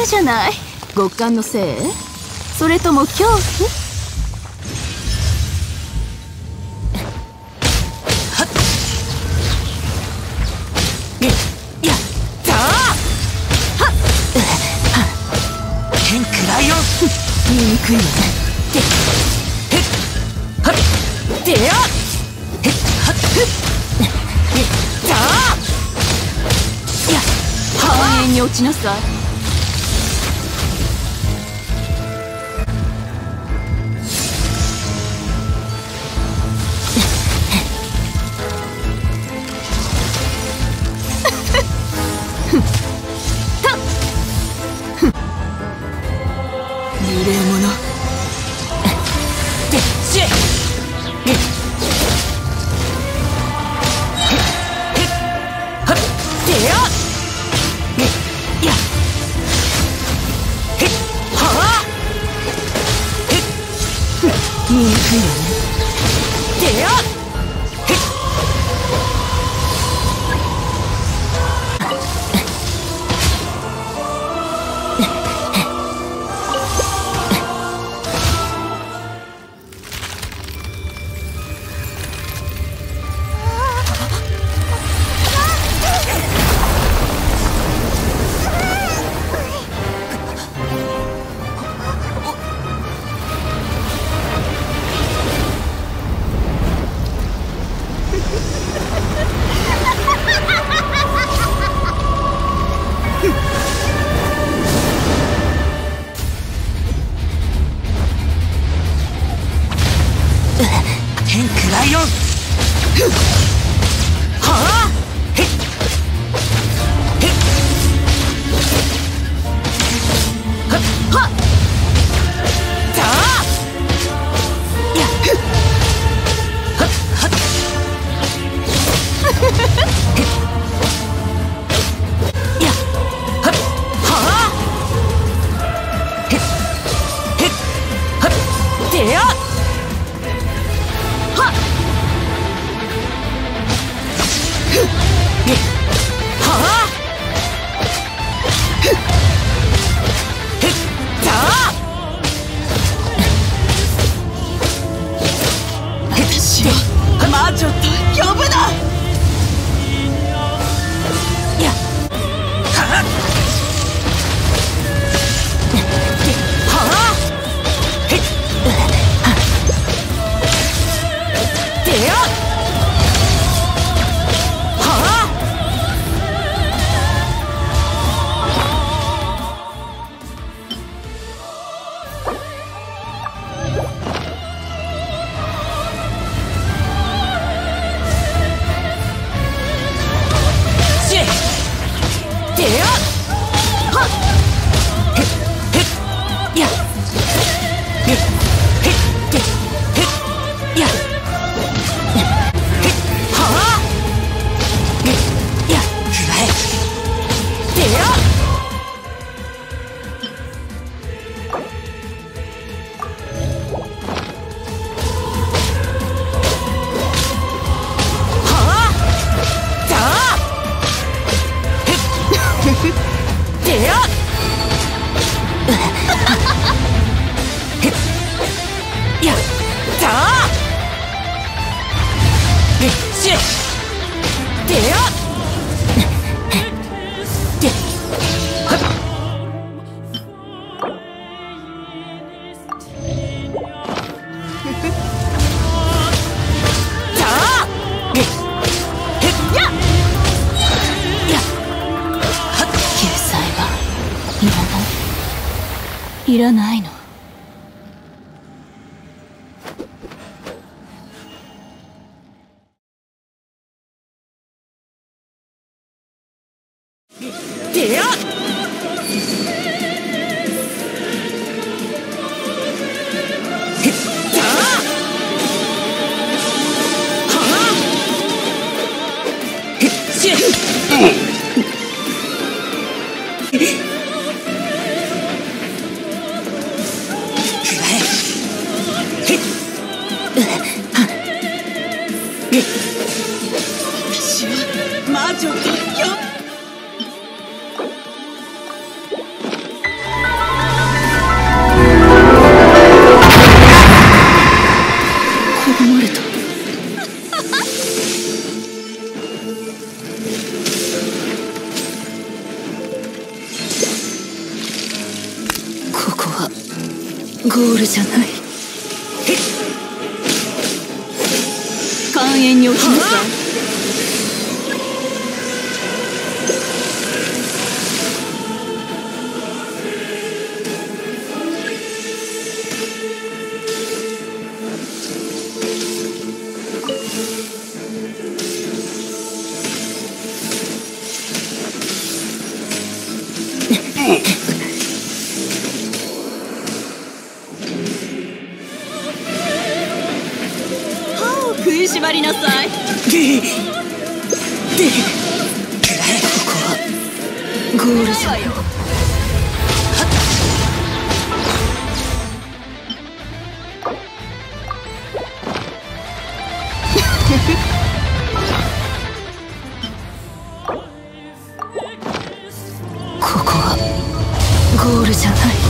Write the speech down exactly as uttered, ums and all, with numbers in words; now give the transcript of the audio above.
るじゃない。極寒のせい？それとも恐怖？やったー！はっ！ 天クライオン！ 言いにくいわね。 へっ！はっ！ でや！ へっ！はっ！ やったー！やっ！半円に落ちなさい。 幽霊者。でっちへっ！はっ！ でや！やっ！ へっ！はあ！へっ！ 言いにくいわね。でや！ へっ！天クライオン！はあ！へっ！へっ！はっ！はっ！だあ！ やっ！ はっ！はっ！へっ！ やっ！ はっ！はあ！へっ！へっ！はっ！ でや！ はあ！へっ！だあ！ 私を魔女と呼ぶな！やっ！ はあ！はあ！へっ！ でや！でや！はっ！ へっ！へっ！ やっ！ へっ！へっ！ でへっ！ やっ！ へっ！はあ！ やっ！ くらえ！ でや！ はあ！だあ！へっ！ でや！ へっ！ やっ！ だあ！へっ！し！ でや！ではっ！ だあ！ へっ！へっ！ やっ！やっ！ はっ！ 救済はいらない。いらないの。 でや！へっ！だあ！はあ！へっ！し！ 私は魔女と呼ぶ。 ゴールじゃない。寛延に起きなさい。歯を食いしばりなさい。ででここはゴールじゃない。ここはゴールじゃない。